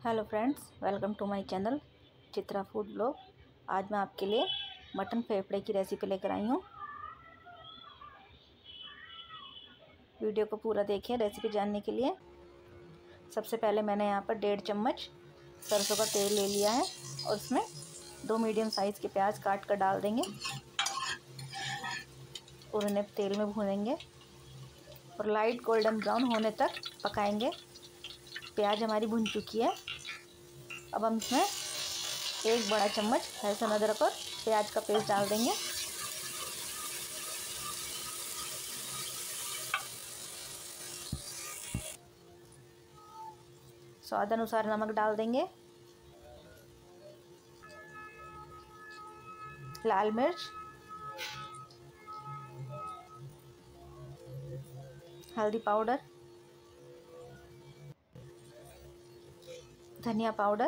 Hello friends, welcome to my channel Chitra food blog. आज मैं आपके लिए मटन फेफड़े की रेसिपी लेकर आई हूँ। वीडियो को पूरा देखिए रेसिपी जानने के लिए। सबसे पहले मैंने यहाँ पर 1.5 चम्मच सरसों का तेल ले लिया है और उसमें 2 मीडियम साइज़ के प्याज काट कर डाल देंगे और उन्हें तेल में भूनेंगे और लाइट गोल्डन ब्राउन होने तक पकाएंगे। प्याज हमारी भुन चुकी है। अब हम इसमें 1 बड़ा चम्मच लहसुन अदरक और प्याज का पेस्ट डाल देंगे। स्वाद अनुसार नमक डाल देंगे। लाल मिर्च, हल्दी पाउडर, धनिया पाउडर।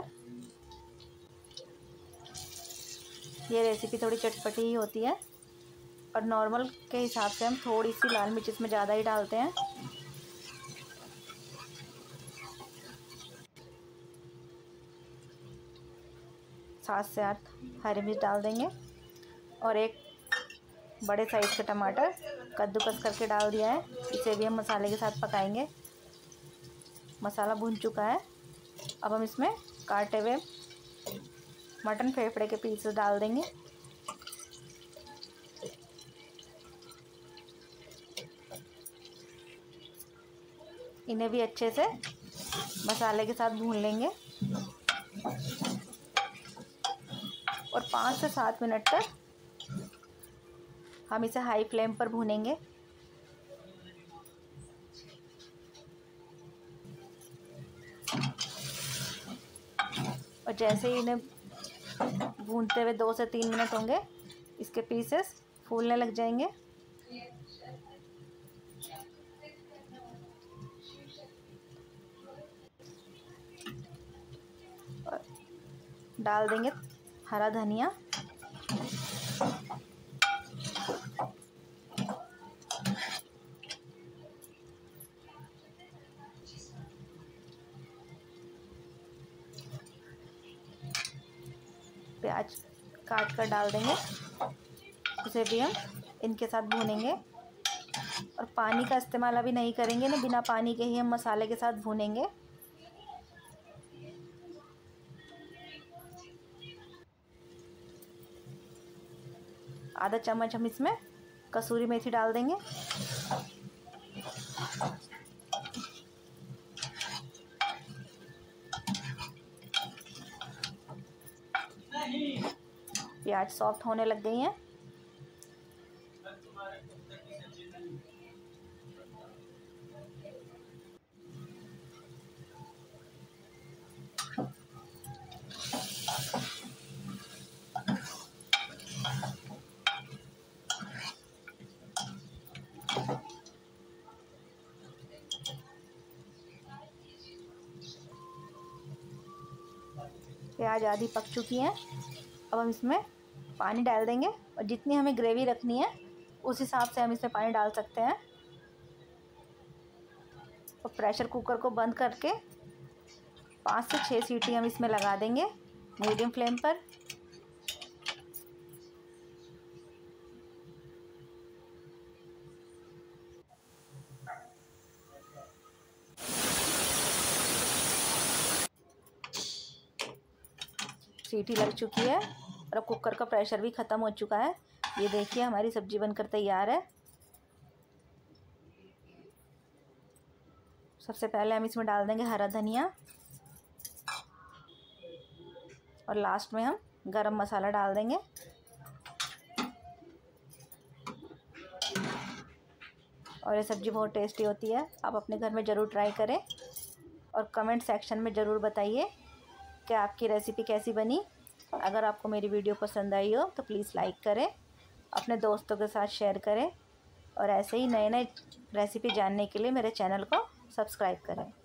ये रेसिपी थोड़ी चटपटी ही होती है और नॉर्मल के हिसाब से हम थोड़ी सी लाल मिर्च इसमें ज़्यादा ही डालते हैं। सात से 8 हरी मिर्च डाल देंगे और 1 बड़े साइज़ का टमाटर कद्दूकस करके डाल दिया है। इसे भी हम मसाले के साथ पकाएंगे। मसाला भुन चुका है। अब हम इसमें काटे हुए मटन फेफड़े के पीसेस डाल देंगे। इन्हें भी अच्छे से मसाले के साथ भून लेंगे और 5 से 7 मिनट तक हम इसे हाई फ्लेम पर भूनेंगे। और जैसे ही इन्हें भूनते हुए 2 से 3 मिनट होंगे, इसके पीसेस फूलने लग जाएंगे। और डाल देंगे हरा धनिया, प्याज काट कर डाल देंगे। उसे भी हम इनके साथ भूनेंगे और पानी का इस्तेमाल अभी नहीं करेंगे ना, बिना पानी के ही हम मसाले के साथ भूनेंगे। आधा चम्मच हम इसमें कसूरी मेथी डाल देंगे। प्याज सॉफ्ट होने लग गई हैं। प्याज आधी पक चुकी हैं। अब हम इसमें पानी डाल देंगे और जितनी हमें ग्रेवी रखनी है उस हिसाब से हम इसमें पानी डाल सकते हैं। और प्रेशर कुकर को बंद करके 5 से 6 सीटी हम इसमें लगा देंगे मीडियम फ्लेम पर। सीटी लग चुकी है और अब कुकर का प्रेशर भी ख़त्म हो चुका है। ये देखिए हमारी सब्ज़ी बनकर तैयार है। सबसे पहले हम इसमें डाल देंगे हरा धनिया और लास्ट में हम गरम मसाला डाल देंगे। और ये सब्ज़ी बहुत टेस्टी होती है। आप अपने घर में ज़रूर ट्राई करें और कमेंट सेक्शन में ज़रूर बताइए कि आपकी रेसिपी कैसी बनी। अगर आपको मेरी वीडियो पसंद आई हो तो प्लीज़ लाइक करें, अपने दोस्तों के साथ शेयर करें और ऐसे ही नए नए रेसिपी जानने के लिए मेरे चैनल को सब्सक्राइब करें।